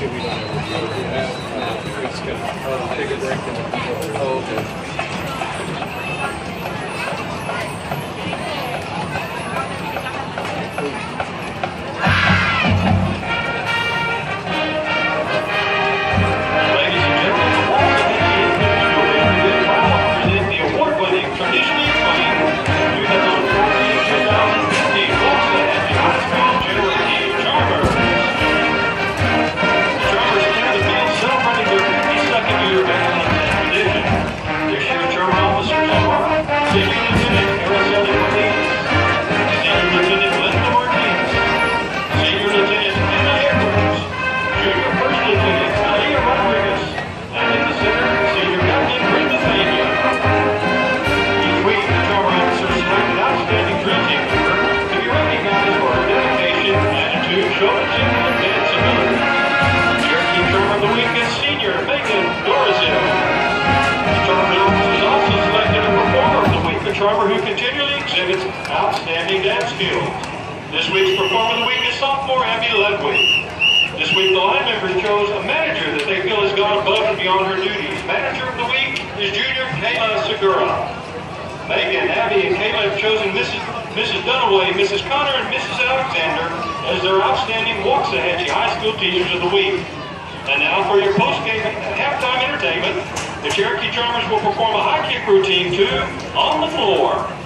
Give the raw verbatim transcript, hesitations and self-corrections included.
Actually, we don't ever do that. Uh, we just gonna take a break and oh, okay. Charmer who continually exhibits outstanding dance skills. This week's Performer of the Week is sophomore Abby Ludwig. This week the line members chose a manager that they feel has gone above and beyond her duties. Manager of the week is junior Kayla Segura. Megan, Abby, and Kayla have chosen Missus Missus Dunaway, Missus Connor, and Missus Alexander as their outstanding Waxahachie High School Teachers of the Week. And now for your post-game halftime entertainment, the Cherokee Charmers will perform a high kick routine two on the floor.